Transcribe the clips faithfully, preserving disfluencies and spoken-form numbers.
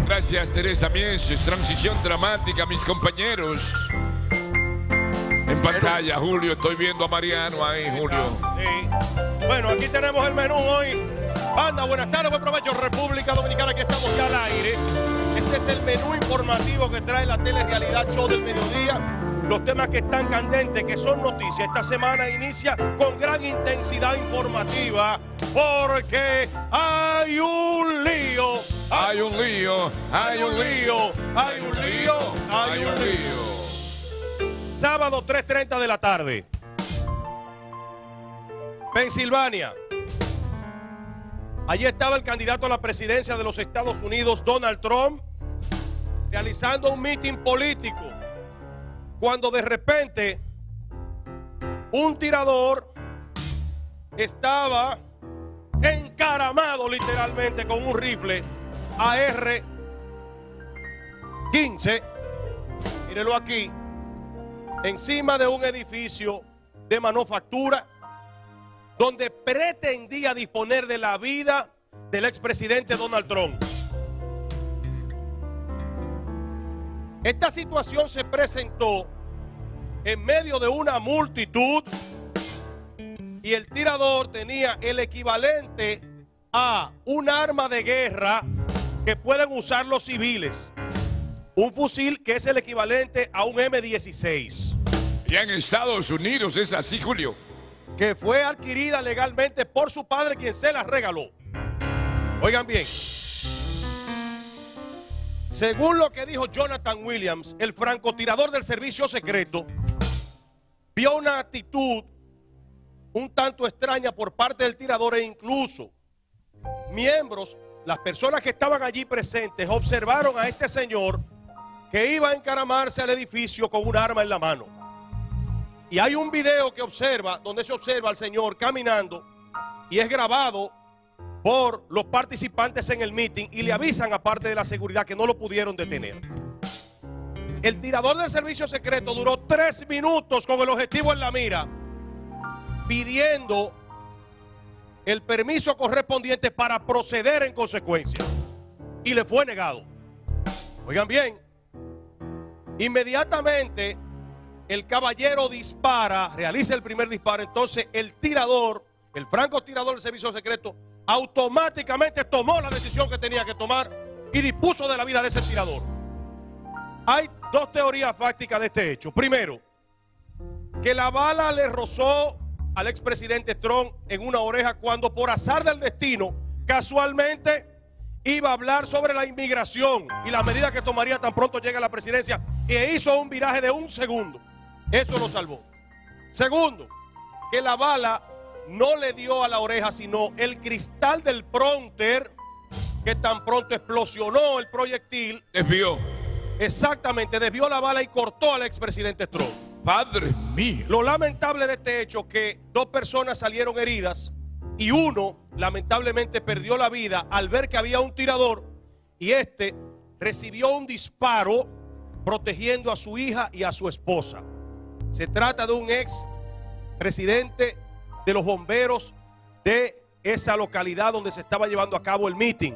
Gracias, Teresa Mieses. Transición dramática, mis compañeros. En pantalla, Julio, estoy viendo a Mariano ahí, Julio. Sí. Bueno, aquí tenemos el menú hoy. Banda, buenas tardes, buen provecho, República Dominicana, aquí estamos ya al aire. Este es el menú informativo que trae la Telerealidad Show del Mediodía. Los temas que están candentes, que son noticias. Esta semana inicia con gran intensidad informativa porque hay un lío. Hay un lío, hay un lío, hay un lío, hay un lío. Sábado tres y treinta de la tarde. Pensilvania. Allí estaba el candidato a la presidencia de los Estados Unidos, Donald Trump, realizando un mitin político, cuando de repente un tirador estaba encaramado literalmente con un rifle A R quince, mírenlo aquí, encima de un edificio de manufactura donde pretendía disponer de la vida del expresidente Donald Trump. Esta situación se presentó en medio de una multitud y el tirador tenía el equivalente a un arma de guerra que pueden usar los civiles. Un fusil que es el equivalente a un eme dieciséis. Ya en Estados Unidos es así, Julio. Que fue adquirida legalmente por su padre, quien se la regaló. Oigan bien. Según lo que dijo Jonathan Williams, el francotirador del servicio secreto, vio una actitud un tanto extraña por parte del tirador e incluso miembros, las personas que estaban allí presentes, observaron a este señor que iba a encaramarse al edificio con un arma en la mano. Y hay un video que observa, donde se observa al señor caminando y es grabado por los participantes en el meeting y le avisan a parte de la seguridad que no lo pudieron detener. El tirador del servicio secreto duró tres minutos con el objetivo en la mira, pidiendo el permiso correspondiente para proceder en consecuencia. Y le fue negado. Oigan bien, inmediatamente el caballero dispara, realiza el primer disparo. Entonces el tirador, el francotirador del servicio secreto, automáticamente tomó la decisión que tenía que tomar y dispuso de la vida de ese tirador. Hay dos teorías fácticas de este hecho. Primero, que la bala le rozó al expresidente Trump en una oreja cuando por azar del destino, casualmente iba a hablar sobre la inmigración y las medidas que tomaría tan pronto llegue a la presidencia, e hizo un viraje de un segundo. Eso lo salvó. Segundo, que la bala no le dio a la oreja, sino el cristal del prompter, que tan pronto explosionó el proyectil. Desvió. Exactamente, desvió la bala y cortó al expresidente Trump. Padre mío. Lo lamentable de este hecho es que dos personas salieron heridas y uno lamentablemente perdió la vida al ver que había un tirador y este recibió un disparo protegiendo a su hija y a su esposa. Se trata de un ex presidente de los bomberos de esa localidad donde se estaba llevando a cabo el meeting.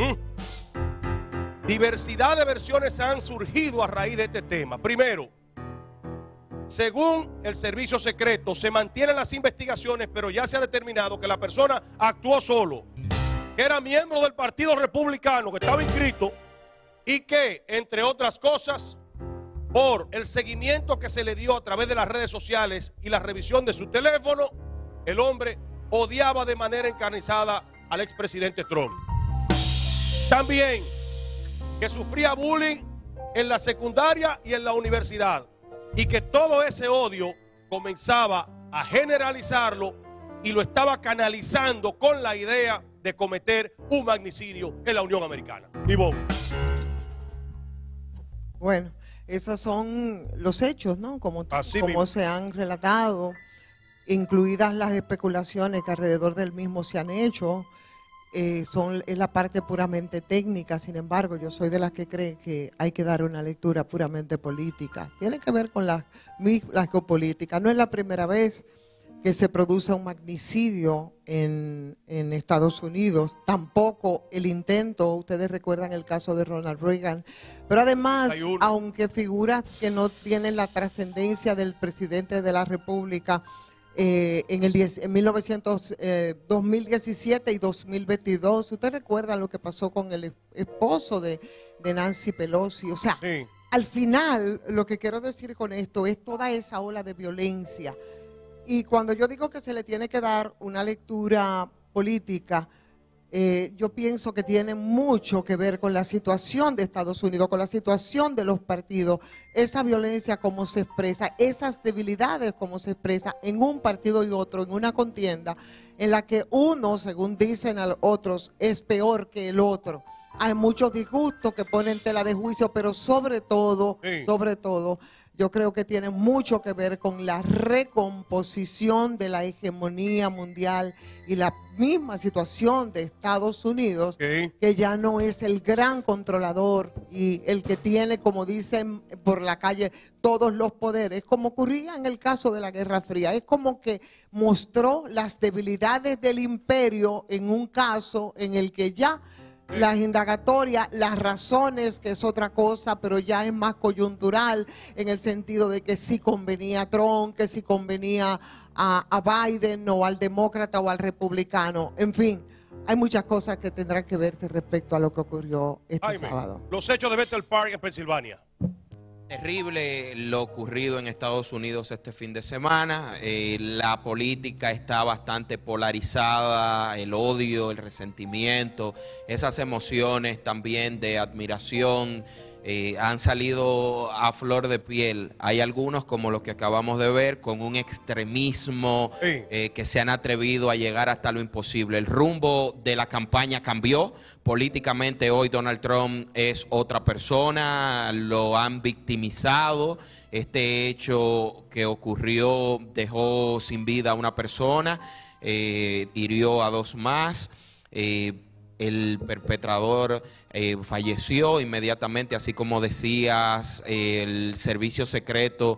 ¿Mm? Diversidad de versiones han surgido a raíz de este tema. Primero, según el servicio secreto, se mantienen las investigaciones, pero ya se ha determinado que la persona actuó solo, que era miembro del Partido Republicano, que estaba inscrito y que, entre otras cosas, por el seguimiento que se le dio a través de las redes sociales y la revisión de su teléfono, el hombre odiaba de manera encarnizada al expresidente Trump. También que sufría bullying en la secundaria y en la universidad y que todo ese odio comenzaba a generalizarlo y lo estaba canalizando con la idea de cometer un magnicidio en la Unión Americana. Ivonne. Bueno, esos son los hechos, ¿no? Como, Así como mismo. se han relatado, incluidas las especulaciones que alrededor del mismo se han hecho. Eh, son, es la parte puramente técnica. Sin embargo, yo soy de las que cree que hay que dar una lectura puramente política. Tiene que ver con la, la geopolítica. No es la primera vez que se produce un magnicidio en, en Estados Unidos, tampoco el intento, ustedes recuerdan el caso de Ronald Reagan, pero además, aunque figuras que no tienen la trascendencia del presidente de la República, eh, en el diez, en mil novecientos, eh, dos mil diecisiete y dos mil veintidós, ustedes recuerdan lo que pasó con el esposo de, de Nancy Pelosi, o sea, sí. Al final, lo que quiero decir con esto es toda esa ola de violencia. Y cuando yo digo que se le tiene que dar una lectura política, eh, yo pienso que tiene mucho que ver con la situación de Estados Unidos, con la situación de los partidos, esa violencia como se expresa, esas debilidades como se expresa en un partido y otro, en una contienda, en la que uno, según dicen a otros, es peor que el otro. Hay muchos disgustos que ponen tela de juicio, pero sobre todo, sí. sobre todo, yo creo que tiene mucho que ver con la recomposición de la hegemonía mundial y la misma situación de Estados Unidos, okay. que ya no es el gran controlador y el que tiene, como dicen por la calle, todos los poderes, como ocurría en el caso de la Guerra Fría. Es como que mostró las debilidades del imperio en un caso en el que ya las indagatorias, las razones, que es otra cosa, pero ya es más coyuntural en el sentido de que si convenía a Trump, que si convenía a, a Biden o al demócrata o al republicano. En fin, hay muchas cosas que tendrán que verse respecto a lo que ocurrió este Jaime, sábado. Los hechos de Bethel Park en Pensilvania. Terrible lo ocurrido en Estados Unidos este fin de semana. Eh, la política está bastante polarizada, el odio, el resentimiento, esas emociones también de admiración eh, han salido a flor de piel. Hay algunos, como los que acabamos de ver, con un extremismo eh, que se han atrevido a llegar hasta lo imposible. El rumbo de la campaña cambió. Políticamente hoy Donald Trump es otra persona, lo han victimizado. Este hecho que ocurrió dejó sin vida a una persona, eh, hirió a dos más. Eh, el perpetrador eh, falleció inmediatamente, así como decías, eh, el servicio secreto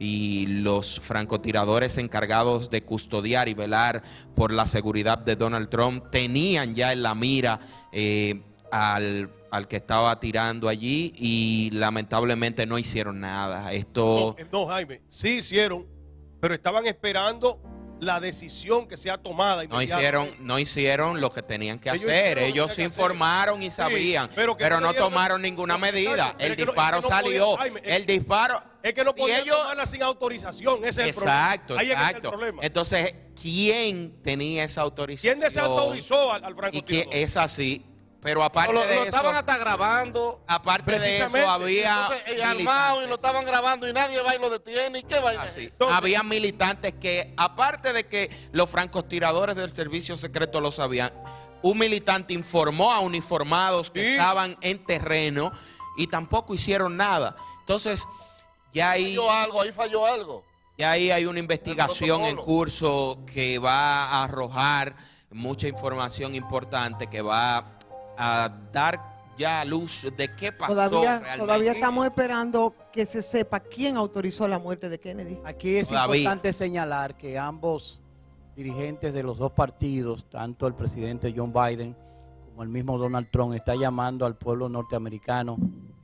y los francotiradores encargados de custodiar y velar por la seguridad de Donald Trump tenían ya en la mira eh, al, al que estaba tirando allí y lamentablemente no hicieron nada. Esto no, no, Jaime, sí hicieron, pero estaban esperando la decisión que sea tomada. No hicieron, no hicieron lo que tenían que ellos hacer. Ellos se informaron y sabían, sí, pero, pero no tomaron ninguna no, medida. Jaime, el disparo no, es que no salió. Podía, Jaime, el es, disparo. Es que no podían ellos, tomarla sin autorización. Ese es exacto, el problema. Ahí exacto. Es que es el problema. Entonces, ¿quién tenía esa autorización? ¿Quién desautorizó al, al francotirador? Es así. Pero aparte lo, de lo eso, estaban hasta grabando. Aparte de eso, había entonces, armado y lo estaban grabando y nadie va y lo detiene. ¿Y qué va? Así. Había militantes que, aparte de que los francotiradores del servicio secreto lo sabían, un militante informó a uniformados que sí. estaban en terreno y tampoco hicieron nada. Entonces, ya ahí falló algo, ahí falló algo. Ya ahí hay una investigación en curso que va a arrojar mucha información importante que va a dar ya luz de qué pasó todavía, realmente. Todavía estamos esperando que se sepa quién autorizó la muerte de Kennedy. Aquí es todavía. importante señalar que ambos dirigentes de los dos partidos, tanto el presidente John Biden como el mismo Donald Trump, está llamando al pueblo norteamericano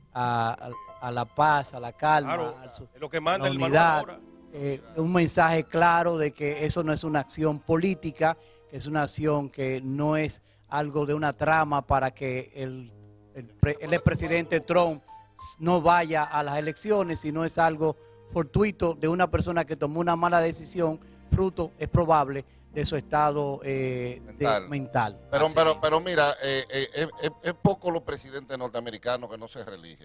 a, a, a la paz, a la calma, claro, a su, es lo que manda la unidad. Eh, un mensaje claro de que eso no es una acción política, que es una acción que no es algo de una trama para que el, el, pre, el expresidente Trump no vaya a las elecciones, sino es algo fortuito de una persona que tomó una mala decisión, fruto, es probable, de su estado eh, mental. De, mental. Pero, pero, pero mira, eh, eh, eh, es poco los presidentes norteamericanos que no se reeligen.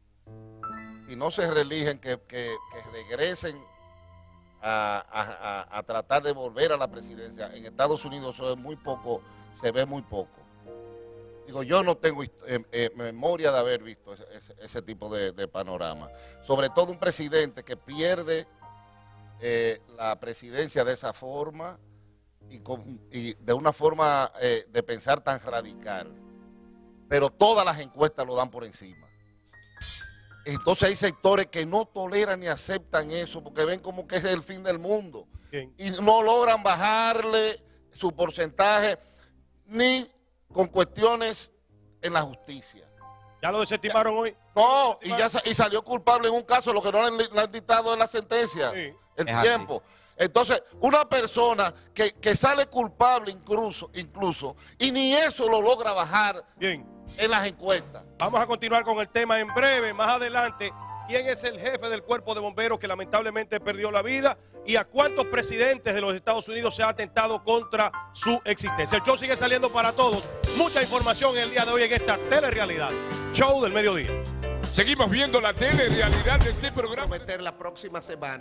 Y no se reeligen, que, que, que regresen a, a, a tratar de volver a la presidencia. En Estados Unidos eso es muy poco, se ve muy poco. Digo, yo no tengo eh, eh, memoria de haber visto ese, ese, ese tipo de, de panorama. Sobre todo un presidente que pierde eh, la presidencia de esa forma y, con, y de una forma eh, de pensar tan radical. Pero todas las encuestas lo dan por encima. Entonces hay sectores que no toleran ni aceptan eso porque ven como que es el fin del mundo. Bien. y no logran bajarle su porcentaje ni con cuestiones en la justicia. ¿Ya lo desestimaron hoy? No, y ya sa- y salió culpable en un caso, lo que no le, le han dictado en la sentencia, Sí. el Es así. tiempo. Entonces, una persona que, que sale culpable incluso, incluso, y ni eso lo logra bajar Bien. en las encuestas. Vamos a continuar con el tema en breve, más adelante. ¿Quién es el jefe del cuerpo de bomberos que lamentablemente perdió la vida? ¿Y a cuántos presidentes de los Estados Unidos se ha atentado contra su existencia? El show sigue saliendo para todos. Mucha información el día de hoy en esta telerrealidad. Show del mediodía. Seguimos viendo la telerrealidad de este programa. Prometer la próxima semana.